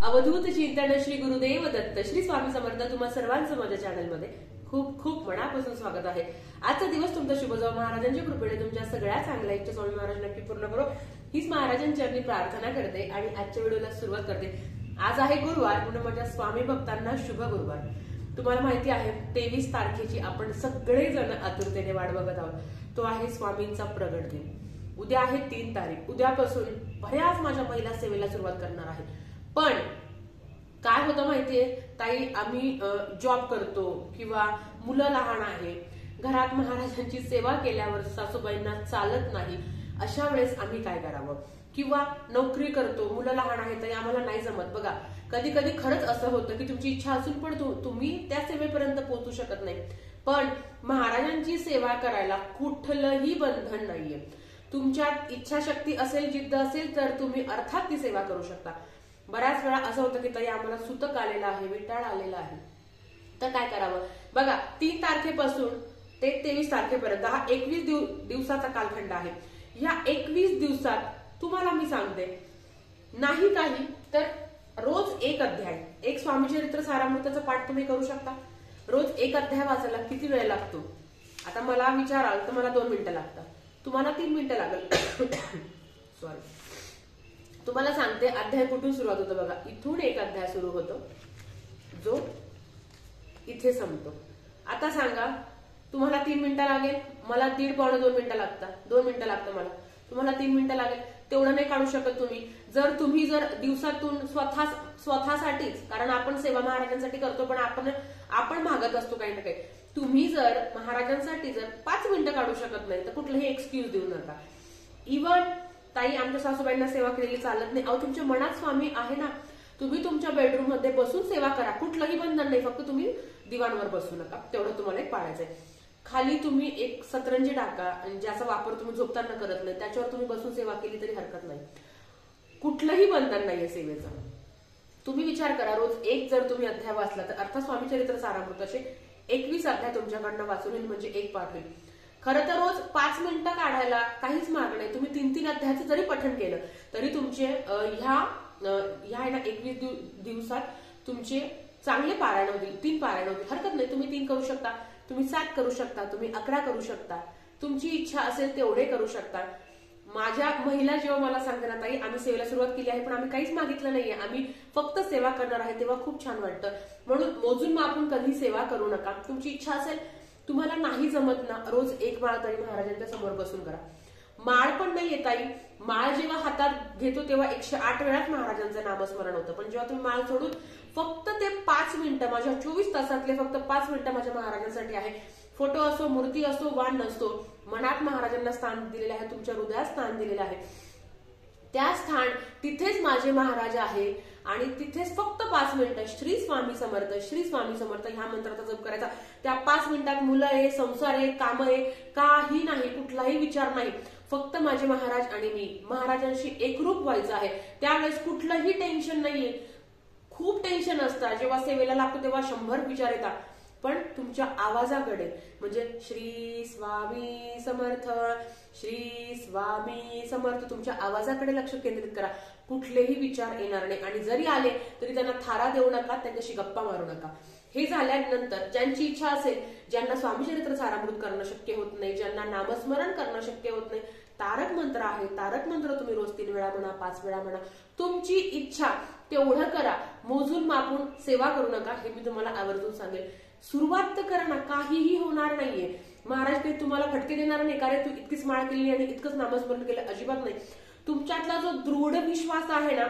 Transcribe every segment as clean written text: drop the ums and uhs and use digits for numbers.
अवधूत चिंतन श्री गुरुदेव दत्त श्री स्वामी समर्थ तुम्हा सर्वांचं माझ्या चॅनलमध्ये खूप खूप मनापासून स्वागत आहे। आजचा दिवस तुमचा शुभ जावो, महाराजांच्या कृपेने तुमच्या सगळ्या चांगल्या इच्छा स्वामी महाराज नक्की पूर्ण करो हीच महाराजांची प्रार्थना करते आणि आजच्या व्हिडिओला सुरुवात करते। आज आहे गुरुवार, म्हणून माझ्या स्वामी भक्तांना शुभ गुरुवार। तुम्हाला माहिती आहे 23 तारखेची आपण सगळेजण आतुरतेने वाट बघत आहोत। तो आहे स्वामींचा प्रगट दिन। उद्या आहे 3 तारीख। उद्यापासून बऱ्याच माझ्या महिला सेवेला सुरुवात करणार आहे। पण काय होतं माहितीये ताई, आम्ही जॉब करतो किंवा मुलं लहान आहे, घरात महाराजांची सेवा केल्यावर सासूबाईंना चालत नाही, अशा वेळेस आम्ही काय करावं? किंवा नोकरी करतो, मुलं लहान आहेत तर आम्हाला नाही जमत। बघा, कधी कधी खरंच असं होतं की तुमची इच्छा असून पण तुम्ही त्या सेवेपर्यंत पोहोचू शकत नाही। पण महाराजांची सेवा करायला कुठलंही बंधन नाहीये। तुमच्यात इच्छाशक्ती असेल, जिद्द असेल तर तुम्ही अर्थात ती सेवा करू शकता। बऱ्याच वेळा असं होतं की ताई आम्हाला सुतक आलेला आहे, विटाळ आलेला आहे, तर काय करावं? बघा, 3 तारखेपासून ते 23 तारखेपर्यंत हा 21 दिवसाचा कालखंड आहे। या 21 दिवसात तुम्हाला मी सांगते, नाही काही तर रोज एक अध्याय, एक स्वामीचरित्र सारामृताचा पाठ तुम्ही करू शकता। रोज एक अध्याय वाचायला किती वेळ लागतो? आता मला विचाराल तर मला 2 मिनिटं लागतात, तुम्हाला 3 मिनिटं लागेल। सॉरी, तुम्हाला सांगते अध्याय कुठून सुरुवात होतो। बघा, इथून एक अध्याय सुरू होतो जो इथे संपतो। आता सांगा, तुम्हाला 3 मिनिटं लागेल, मला 1.5 पावणे 2 मिनिटं लागतात, 2 मिनिटं लागतं मला, तुम्हाला 3 मिनिटं लागेल, तेवढं नाही काढू शकत तुम्ही। तुम्ही जर दिवसातून स्वतःसाठीच, कारण आपण सेवा महाराजांसाठी करतो, पण आपण मागत असतो काही ना काही। तुम्ही जर महाराजांसाठी जर 5 मिनिटं काढू शकत नाही तर कुठलंही एक्सक्यूज देऊ नका। इव्हन ताई आमच्या सासूबाईंना सेवा केलेली चालत नाही, अहो तुमच्या मनात स्वामी आहे ना, तुम्ही तुमच्या बेडरूम मध्ये बसून सेवा करा, कुठलंही बंधन नाही, फक्त तुम्ही दिवाणवर बसू नका, तेवढं तुम्हाला एक पाळायचंय। खाली तुम्ही एक सतरंजी टाका, ज्याचा वापर तुम्ही झोपताना करत नाही, त्याच्यावर तुम्ही बसून सेवा केली तरी हरकत नाही, कुठलंही बंधन नाहीये सेवेचं। तुम्ही विचार करा, रोज एक जर तुम्ही अध्याय वाचला तर अर्थात स्वामीचरित्र सारामृत असे 21 अध्याय तुमच्याकडनं वाचून होईल, म्हणजे एक पाठ होईल। खरं तर रोज 5 मिनिटं काढायला काहीच माग नाही। तुम्ही 3-3 अध्यायाचं जरी पठण केलं तरी तुमचे ह्या 21 दिवसात तुमचे चांगले पारायण होतील, 3 पारायण होतील, हरकत नाही। तुम्ही 3 करू शकता, तुम्ही 7 करू शकता, तुम्ही 11 करू शकता, तुमची इच्छा असेल तेवढे करू शकता। माझ्या महिला जेव्हा मला सांगते ना, ताई आम्ही सेवेला सुरुवात केली आहे पण आम्ही काहीच मागितलं नाहीये, आम्ही फक्त सेवा करणार आहे, तेव्हा खूप छान वाटतं। म्हणून मोजून मापून कधी सेवा करू नका। तुमची इच्छा असेल, तुम्हाला नाही जमत ना, रोज एक माळ तरी महाराजांच्या समोर बसून करा। माळ पण नाही येत ताई, माळ जेव्हा हातात घेतो तेव्हा 108 वेळाच महाराजांचं नामस्मरण होतं, पण जेव्हा तुम्ही माळ सोडून फक्त ते 5 मिनिटं, माझ्या 24 तासातले फक्त 5 मिनिटं माझ्या महाराजांसाठी आहे। फोटो असो, मूर्ती असो, वाण नसतो, मनात महाराजांना स्थान दिलेलं आहे, तुमच्या हृदयात स्थान दिलेलं आहे, त्या स्थान तिथेच माझे महाराज आहे आणि तिथेच फक्त 5 मिनिटं श्री स्वामी समर्थ, श्री स्वामी समर्थ ह्या मंत्राचा जप करायचा। त्या 5 मिनिटात मुलं आहे, संसार आहे, काम आहे, काही नाही, कुठलाही विचार नाही, फक्त माझे महाराज आणि मी महाराजांशी एकरूप व्हायचं आहे। त्यावेळेस कुठलंही टेन्शन नाहीये। खूप टेन्शन असतं जेव्हा सेवेला लागतो, तेव्हा 100 विचार येतात, पण तुमच्या आवाजाकडे, म्हणजे श्री स्वामी समर्थ, श्री स्वामी समर्थ, तुमच्या आवाजाकडे लक्ष केंद्रित करा, कुठलेही विचार येणार नाही। आणि जरी आले तरी त्यांना थारा देऊ नका, त्यांच्याशी गप्पा मारू नका। हे झाल्यानंतर ज्यांची इच्छा असेल, ज्यांना स्वामीचरित्र सारामृत करणं शक्य होत नाही, ज्यांना नामस्मरण करणं शक्य होत नाही, तारक मंत्र आहे, तारक मंत्र तुम्ही रोज 3 वेळा म्हणा, 5 वेळा म्हणा, तुमची इच्छा तेवढं करा। मोजून मापून सेवा करू नका, हे मी तुम्हाला आवर्जून सांगेल। सुरुवात तर करा ना, काहीही होणार नाहीये। महाराज काही तुम्हाला फटके देणार नाही, कारण तू इतकीच माळ केली आणि इतकंच नामस्मरण केलं, अजिबात नाही। तुमच्यातला जो दृढ विश्वास आहे ना,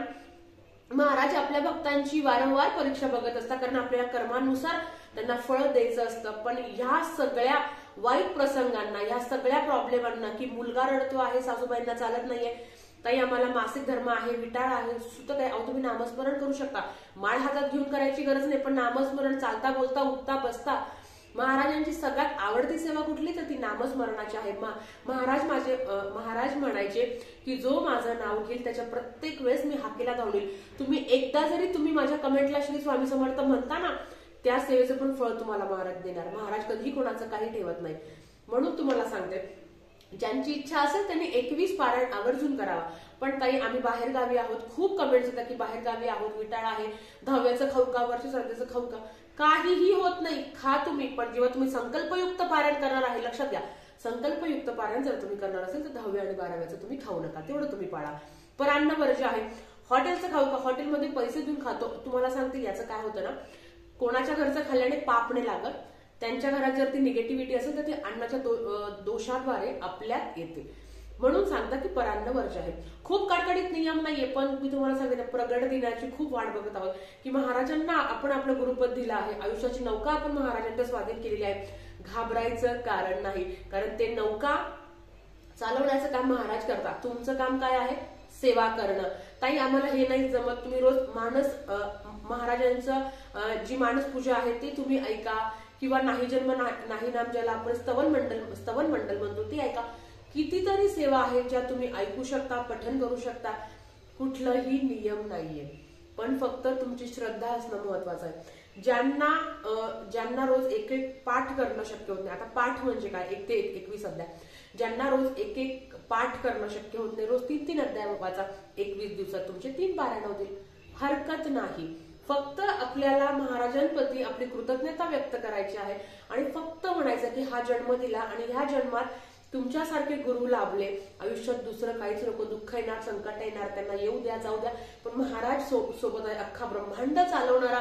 महाराज आपल्या भक्तांची वारंवार परीक्षा बघत असतात, कारण आपल्याला कर्मानुसार त्यांना फळ द्यायचं असतं। पण ह्या सगळ्या वाईट प्रसंगांना, ह्या सगळ्या प्रॉब्लेमांना, की मुलगा रडतो आहे, सासूबाईंना चालत नाहीये, ताई आम्हाला मासिक धर्म आहे, विटाळ आहे, सुतक आहे, अहो तुम्ही नामस्मरण करू शकता। माळ हातात घेऊन करायची गरज नाही, पण नामस्मरण चालता बोलता उठता बसता, महाराजांची सगळ्यात आवडती सेवा कुठली तर ती नामस्मरणाची आहे। महाराज म्हणायचे की जो माझं नाव घेईल त्याच्या प्रत्येक वेळेस मी हाकेला धावलील। तुम्ही एकदा जरी तुम्ही माझ्या कमेंटला श्री स्वामी समर्थ म्हणता ना, त्या सेवेचं पण फळ तुम्हाला महाराज देणार। महाराज कधी कोणाचं काही ठेवत नाही। म्हणून तुम्हाला सांगते, ज्यांची इच्छा असेल त्यांनी 21 पारायण आवर्जून करावा। पण ताई आम्ही बाहेर गावी आहोत, खूप कमेंट्स येतात की बाहेर गावी आहोत, विटाळ आहे, 10व्याचं खाऊ का, वर्ष श्राद्धेचं खाऊ का? काहीही होत नाही, खा तुम्ही, पण जेव्हा तुम्ही संकल्पयुक्त पारायण करणार आहे, लक्षात घ्या, संकल्पयुक्त पारायण जर तुम्ही करणार असेल तर 10व्या आणि 12व्याचं तुम्ही खाऊ नका, तेवढं तुम्ही पाळा. पर अन्न वर्ज्य आहे. हॉटेलचं खाऊ का? हॉटेलमध्ये पैसे देऊन खातो. तुम्हाला सांगते याचं काय होतं ना, कोणाच्या घरचं खाल्ल्याने पाप नाही लागत, त्यांच्या घरात जर ती निगेटिव्हिटी असेल तर ती अन्नाच्या दोषाद्वारे आपल्यात येते. म्हणून सांगता की परान्न वर्ज्य आहे. खूप कडकडीत नियम नाहीये, पण मी तुम्हाला सांगते प्रगट दिनाची खूप वाट बघत आहोत की महाराजांना आपण आपलं गुरुपद दिलं आहे, आयुष्याची नौका आपण महाराजांच्या स्वाधीन केलेली आहे. घाबरायचं कारण नाही, कारण ते नौका चालवण्याचं काम महाराज करतात. तुमचं काम काय आहे? सेवा करणं. ताई आम्हाला हे नाही जमत, तुम्ही रोज महाराजांचं जी मानस पूजा आहे ती तुम्ही ऐका, किंवा नाही जन्म नाही नाम ज्याला आपण स्तवन मंडल म्हणतो ती ऐका. कितीतरी सेवा आहेत ज्या तुम्ही ऐकू शकता, पठन करू शकता. कुठलाही नियम नाहीये, पण फक्त तुमची श्रद्धा असणं महत्वाचं आहे. ज्यांना रोज एक पाठ करणं शक्य होत नाही, आता पाठ म्हणजे काय, 1 ते 21 अध्याय, ज्यांना रोज एक पाठ करणं शक्य होत नाही, रोज 3 अध्याय वाचा, 21 दिवसात तुमचे 3 पारायण होतील, हरकत नाही. फक्त आपल्याला महाराजांप्रती आपली कृतज्ञता व्यक्त करायची आहे आणि फक्त म्हणायचं की हा जन्म दिला आणि ह्या जन्मात तुमच्यासारखे गुरु लाभले, आयुष्यात दुसरं काहीच नको, दुःख येणार, संकट येणार, त्यांना येऊ द्या जाऊ द्या, पण महाराज सोबत आहे. अख्खा ब्रह्मांड चालवणारा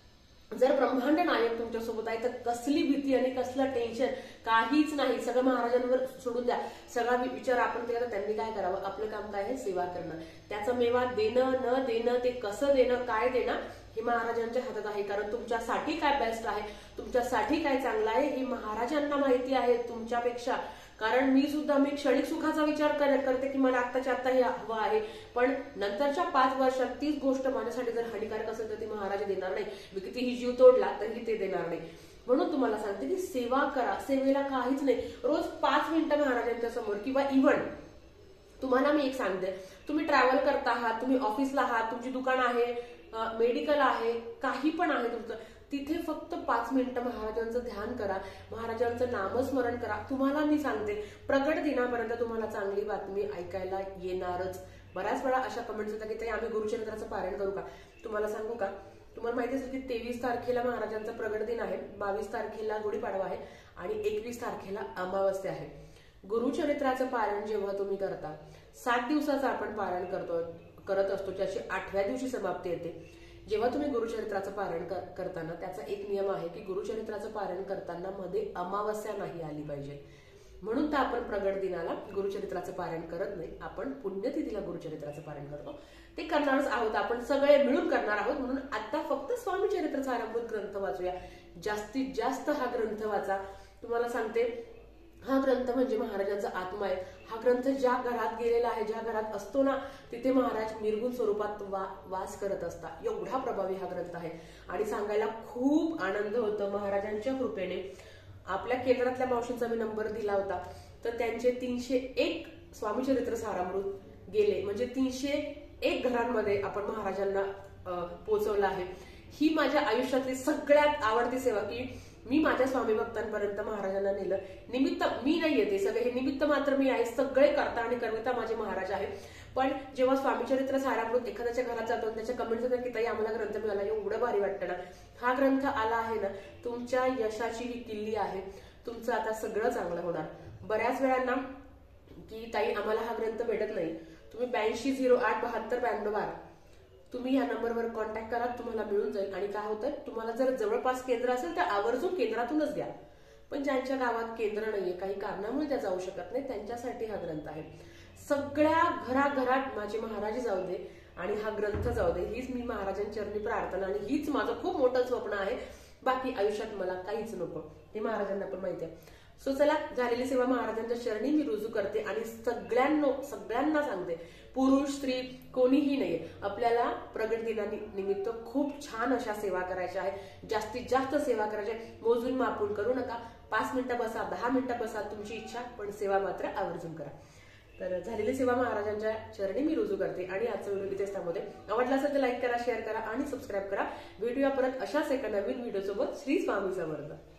जर ब्रह्मांड नायक तुमच्या सोबत आहे तर कसली भीती आणि कसलं टेन्शन, काहीच नाही. सगळं महाराजांवर सोडून द्या. सगळा विचार आपण केला तर त्यांनी काय करावं, आपलं काम काय आहे, सेवा करणं. त्याचा मेवा देणं न देणं, ते कसं देणं, काय देणं, हे महाराजांच्या हातात आहे. कारण तुमच्यासाठी काय बेस्ट आहे, तुमच्यासाठी काय चांगलं आहे हे महाराजांना माहिती आहे तुमच्यापेक्षा. कारण मी क्षणिक सुखाचा विचार करते की मला आत्ताच्या आत्ता हे हवं आहे, पण नंतरच्या 5 वर्षात तीच गोष्ट माझ्यासाठी जर हानिकारक असेल तर ती महाराज देणार नाही. मी कितीही जीव तोडला तरी ते देणार नाही. म्हणून तुम्हाला सांगते की सेवा करा. सेवेला काहीच नाही, रोज 5 मिनिटं महाराजांच्या समोर, किंवा इव्हन तुम्हाला मी एक सांगते, तुम्ही ट्रॅव्हल करता आहात, तुम्ही ऑफिसला आहात, तुमची दुकान आहे, मेडिकल आहे, काही पण आहे तुमचं, तिथे फक्त 5 मिनिटं महाराजांचं ध्यान करा, महाराजांचं नामस्मरण करा. तुम्हाला मी सांगते प्रगट दिनापर्यंत तुम्हाला चांगली बातमी ऐकायला येणारच. बऱ्याच वेळा अशा कमेंट्स येतात की ते आम्ही गुरुचरित्राचं पारायण करू का? तुम्हाला सांगू का, तुम्हाला माहिती असेल की 23 तारखेला महाराजांचा प्रगट दिन आहे, 22 तारखेला गुढीपाडवा आहे आणि 21 तारखेला अमावस्या आहे. गुरुचरित्राचं पारायण जेव्हा तुम्ही करता, 7 दिवसाचं आपण पारायण करत असतो, ज्याची 8व्या दिवशी समाप्ती येते. जेव्हा तुम्ही गुरुचरित्राचं पारायण करताना त्याचा एक नियम आहे की गुरुचरित्राचं पारायण करताना मध्ये अमावस्या नाही आली पाहिजे. म्हणून तर आपण प्रगट दिनाला गुरुचरित्राचं पारायण करत नाही, आपण पुण्यतिथीला गुरुचरित्राचं पारायण करतो. ते करणारच आहोत, आपण सगळे मिळून करणार आहोत. म्हणून आता फक्त स्वामी चरित्र सारामृत ग्रंथ वाचूया. जास्तीत जास्त हा ग्रंथ वाचा. तुम्हाला सांगते, हा ग्रंथ म्हणजे महाराजांचा आत्मा आहे. हा ग्रंथ ज्या घरात गेलेला आहे, ज्या घरात असतो ना, तिथे महाराज निर्गुण स्वरूपात वास करत असतात. एवढा प्रभावी हा ग्रंथ आहे आणि सांगायला खूप आनंद होतो. महाराजांच्या कृपेने आपल्या केंद्रातल्या मावशींचा मी नंबर दिला होता, तर त्यांचे 301 स्वामी चरित्र सारामृत गेले, म्हणजे 301 घरांमध्ये आपण महाराजांना पोहोचवलं आहे. ही माझ्या आयुष्यातली सगळ्यात आवडती सेवा की मी माझ्या स्वामी भक्तांपर्यंत महाराजांना नेलं. निमित्त मी नाही येते, सगळे हे निमित्त मात्र मी आहे. सगळे करता आणि करविता माझे महाराज आहे. पण जेव्हा स्वामीचरित्र सारामृत एखाद्याच्या घरात जातो, त्याच्या कमेंट्स येतात की ताई आम्हाला ग्रंथ मिळाला, एवढं भारी वाटतं ना. हा ग्रंथ आला आहे ना, तुमच्या यशाची ही किल्ली आहे. तुमचं आता सगळं चांगलं होणार. बऱ्याच वेळांना की ताई आम्हाला हा ग्रंथ भेटत नाही, तुम्ही 8208729212 तुम्ही या नंबरवर कॉन्टॅक्ट करा, तुम्हाला मिळून जाईल. आणि काय होतं, तुम्हाला जर जवळपास केंद्र असेल तर आवर्जून केंद्रातूनच द्या. पण ज्यांच्या गावात केंद्र नाहीये, काही कारणामुळे त्या जाऊ शकत नाही, त्यांच्यासाठी हा ग्रंथ आहे. सगळ्या घराघरात माझे महाराज जाऊ दे आणि हा ग्रंथ जाऊ दे, हीच मी महाराजांचरणी प्रार्थना आणि हीच माझं खूप मोठं स्वप्न आहे. बाकी आयुष्यात मला काहीच नको, हे महाराजांना पण माहिती आहे. सो चला, झालेली सेवा महाराजांच्या चरणी मी रुजू करते आणि सगळ्यांना सांगते, पुरुष स्त्री कोणीही नाहीये, आपल्याला प्रगट दिनानिमित्त खूप छान अशा सेवा करायच्या आहे. जास्तीत जास्त सेवा करायच्या, मोजून मापून करू नका. 5 मिनिटं बसा, 10 मिनिटं बसा, तुमची इच्छा, पण सेवा मात्र आवर्जून करा. तर झालेली सेवा महाराजांच्या चरणी मी रुजू करते आणि आजचा व्हिडिओ इथेच थांबवते. आवडला असेल तर लाईक करा, शेअर करा आणि सबस्क्राईब करा. भेटूया परत अशाच एका नवीन व्हिडिओ सोबत. श्री स्वामी समर्थ.